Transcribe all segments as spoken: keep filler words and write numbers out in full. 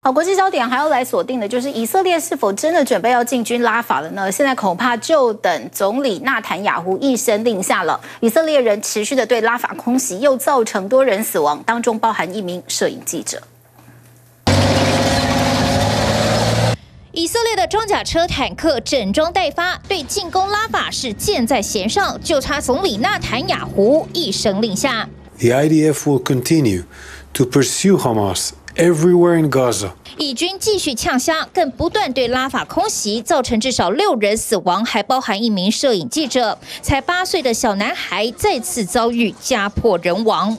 好，国际焦点还要来锁定的就是以色列是否真的准备要进军拉法了呢？现在恐怕就等总理纳坦雅胡一声令下了。以色列人持续的对拉法空袭，又造成多人死亡，当中包含一名摄影记者。 以色列的装甲车、坦克整装待发，对进攻拉法是箭在弦上，就差总理纳坦雅胡一声令下。 The I D F will continue to pursue Hamas everywhere in Gaza. 以军继续呛虾，更不断对拉法空袭，造成至少六人死亡，还包含一名摄影记者。才八岁的小男孩再次遭遇家破人亡。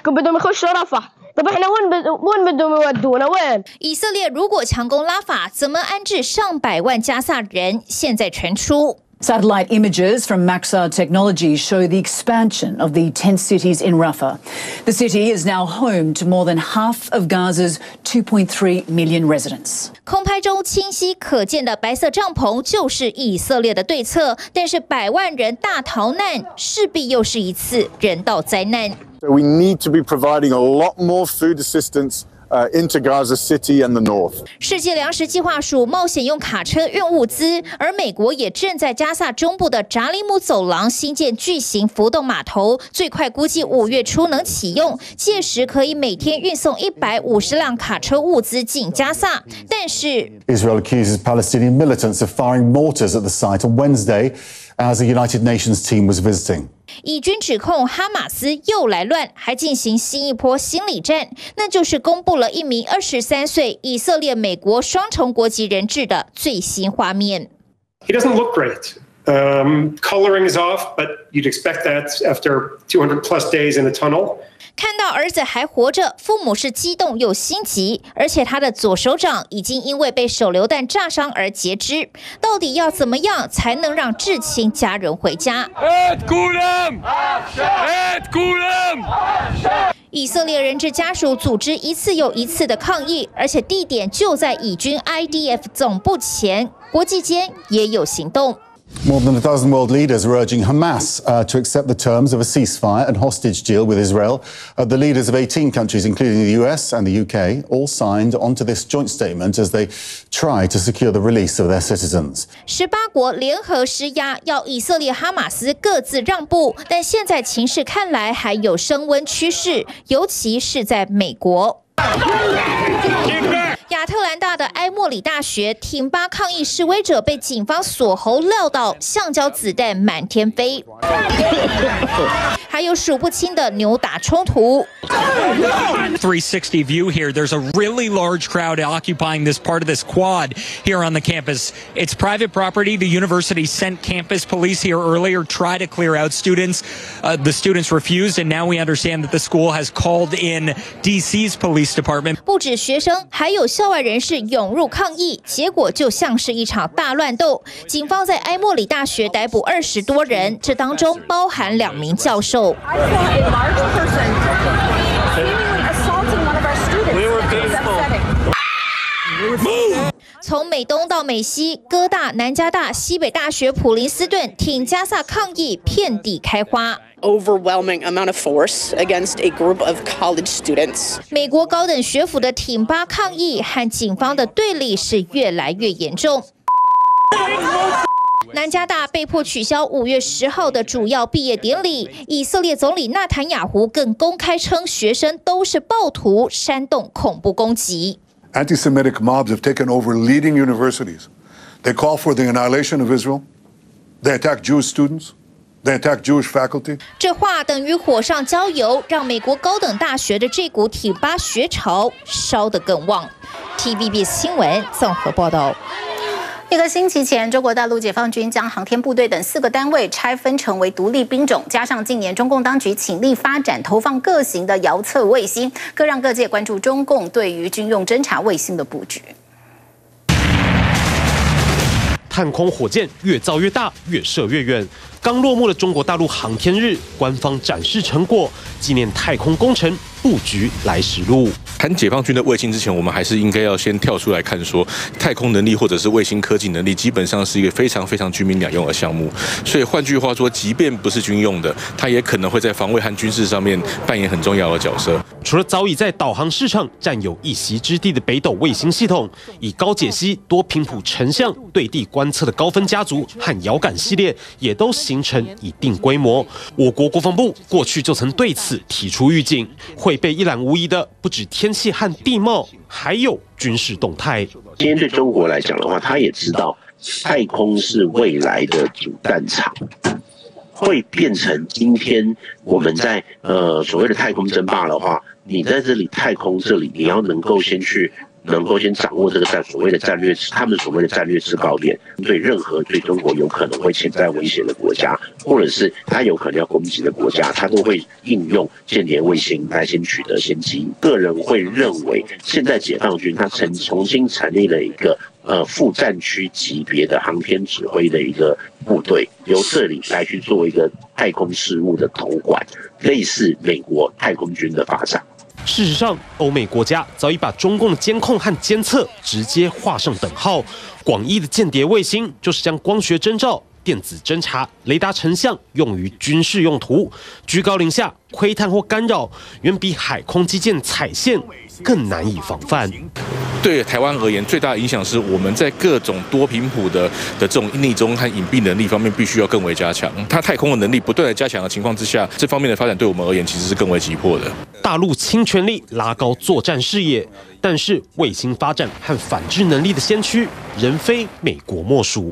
以色列如果强攻拉法，怎么安置上百万加萨人？现在传出。 Satellite images from Maxar Technologies show the expansion of the tent cities in Rafah. The city is now home to more than half of Gaza's two point three million residents. 空拍中清晰可见的白色帐篷就是以色列的对策，但是百万人大逃难势必又是一次人道灾难。 So we need to be providing a lot more food assistance. Uh, into Gaza City and the north. 世界粮食计划署冒险用卡车运物资，而美国也正在加萨中部的扎利姆走廊新建巨型浮动码头，最快估计五月初能启用，届时可以每天运送一百五十辆卡车物资进加萨。但是 Israel accuses Palestinian militants of firing mortars at the site on Wednesday as the United Nations team was visiting. 以军指控哈马斯又来乱，还进行新一波心理战，那就是公布了一名二十三岁以色列、美国双重国籍人质的最新画面。 He doesn't look great. Um, coloring is off, but you'd expect that after two hundred plus days in the tunnel. 看到儿子还活着，父母是激动又心急，而且他的左手掌已经因为被手榴弹炸伤而截肢。到底要怎么样才能让至亲家人回家？以色列人质家属组织一次又一次的抗议，而且地点就在以军 I D F 总部前，国际间也有行动。 More than a dozen world leaders are urging Hamas uh, to accept the terms of a ceasefire and hostage deal with Israel. Uh, the leaders of eighteen countries, including the U S and the U K, all signed onto this joint statement as they try to secure the release of their citizens. 十八国联合施压，要以色列、哈马斯各自让步，但现在情势看来还有升温趋势，尤其是在美国。 亚特兰大的埃默里大学挺巴抗议示威者被警方锁喉撂倒，橡胶子弹满天飞，还有数不清的扭打冲突。 three sixty view here. There's a really large crowd occupying this part of this quad here on the campus. It's private property. The university sent campus police here earlier, try to clear out students. Uh, the students refused, and now we understand that the school has called in D C's police department. 不止学生，还有校外人士涌入抗议，结果就像是一场大乱斗。警方在埃默里大学逮捕二十多人，这当中包含两名教授。 从美东到美西，哥大、南加大、西北大学、普林斯顿挺加萨抗议，遍地开花。 Overwhelming amount of force against a group of college students. 美国高等学府的挺巴抗议和警方的对立是越来越严重。南加大被迫取消五月十号的主要毕业典礼，以色列总理纳坦雅胡更公开称学生都是暴徒，煽动恐怖攻击。 Anti-Semitic mobs have taken over leading universities. They call for the annihilation of Israel. They attack Jewish students. They attack Jewish faculty. 这话等于火上浇油，让美国高等大学的这股挺巴学潮烧得更旺。T V B S 新闻综合报道。 一个星期前，中国大陆解放军将航天部队等四个单位拆分成为独立兵种，加上近年中共当局倾力发展、投放各型的遥测卫星，更让各界关注中共对于军用侦察卫星的布局。 探空火箭越造越大，越射越远。刚落幕的中国大陆航天日，官方展示成果，纪念太空工程布局来时路。 谈解放军的卫星之前，我们还是应该要先跳出来看说，太空能力或者是卫星科技能力，基本上是一个非常非常军民两用的项目。所以换句话说，即便不是军用的，它也可能会在防卫和军事上面扮演很重要的角色。 除了早已在导航市场占有一席之地的北斗卫星系统，以高解析、多频谱成像对地观测的高分家族和遥感系列，也都形成一定规模。我国国防部过去就曾对此提出预警，会被一览无遗的不止天气和地貌，还有军事动态。 今天对中国来讲的话，他也知道太空是未来的主战场。会变成今天我们在呃所谓的太空争霸的话，你在这里太空这里，你要能够先去能够先掌握这个战所谓的战略，他们所谓的战略制高点，对任何对中国有可能会潜在威胁的国家，或者是他有可能要攻击的国家，他都会应用间谍卫星来先取得先机。个人会认为，现在解放军他曾重新成立了一个呃副战区级别的航天指挥的一个部队，由这里来去做一个太空事务的统管，类似美国太空军的发展。 事实上，欧美国家早已把中共的监控和监测直接画上等号。广义的间谍卫星就是将光学侦照、电子侦察、雷达成像用于军事用途，居高临下窥探或干扰，远比海空基建踩线更难以防范。 对台湾而言，最大的影响是我们在各种多频谱的的这种匿踪和隐蔽能力方面，必须要更为加强。它太空的能力不断的加强的情况之下，这方面的发展对我们而言其实是更为急迫的。 大陆倾全力拉高作战视野，但是卫星发展和反制能力的先驱，仍非美国莫属。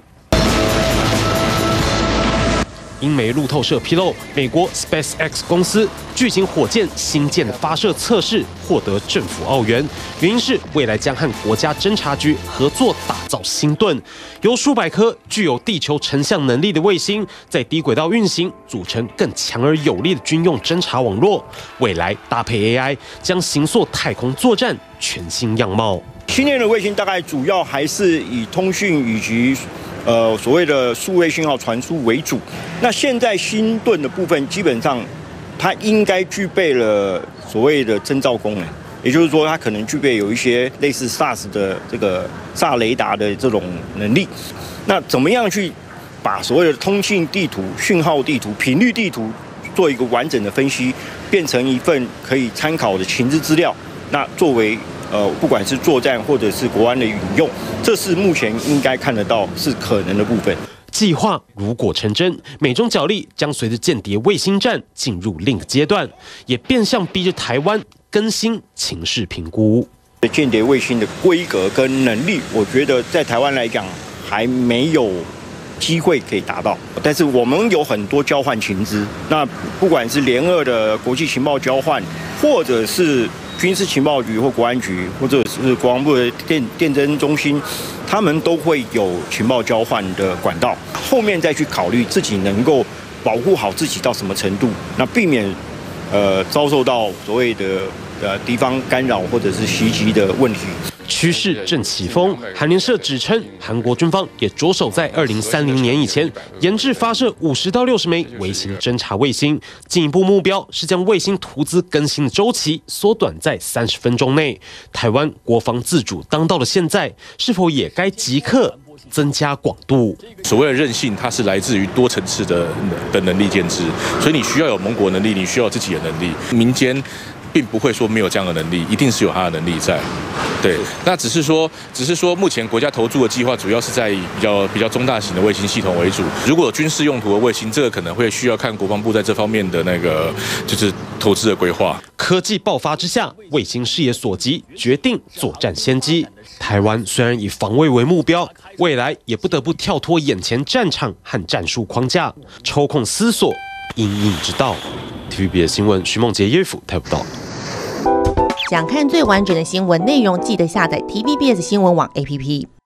英媒路透社披露，美国 SpaceX 公司巨型火箭新舰的发射测试获得政府澳元，原因是未来将和国家侦察局合作打造星盾，由数百颗具有地球成像能力的卫星在低轨道运行，组成更强而有力的军用侦察网络。未来搭配 A I， 将形塑太空作战全新样貌。 新建的卫星大概主要还是以通讯以及呃，所谓的数位讯号传输为主。那现在星盾的部分，基本上它应该具备了所谓的侦照功能，也就是说，它可能具备有一些类似 S A R S 的这个 S A R 雷达的这种能力。那怎么样去把所谓的通信地图、讯号地图、频率地图做一个完整的分析，变成一份可以参考的情资资料？那作为呃，不管是作战或者是国安的引用，这是目前应该看得到是可能的部分。 计划如果成真，美中角力将随着间谍卫星战进入另一个阶段，也变相逼着台湾更新情势评估。 间谍卫星的规格跟能力，我觉得在台湾来讲还没有机会可以达到，但是我们有很多交换情资，那不管是联俄的国际情报交换，或者是军事情报局或国安局，或者是国防部的电电侦中心，他们都会有情报交换的管道。后面再去考虑自己能够保护好自己到什么程度，那避免呃遭受到所谓的呃敌方干扰或者是袭击的问题。 趋势正起风，韩联社指称，韩国军方也着手在二零三零年以前研制发射五十到六十枚微型侦察卫星，进一步目标是将卫星图资更新的周期缩短在三十分钟内。台湾国防自主当到了现在，是否也该即刻增加广度？ 所谓的韧性，它是来自于多层次的的能力建制，所以你需要有盟国能力，你需要自己的能力，民间并不会说没有这样的能力，一定是有它的能力在。对，那只是说，只是说，目前国家投注的计划主要是在以比较比较中大型的卫星系统为主。如果有军事用途的卫星，这个可能会需要看国防部在这方面的那个就是投资的规划。 科技爆发之下，卫星视野所及，决定作战先机。台湾虽然以防卫为目标，未来也不得不跳脱眼前战场和战术框架，抽空思索因应之道。T V B S 新闻，徐梦杰、叶府台报道。 想看最完整的新闻内容，记得下载 T V B S 新闻网 A P P。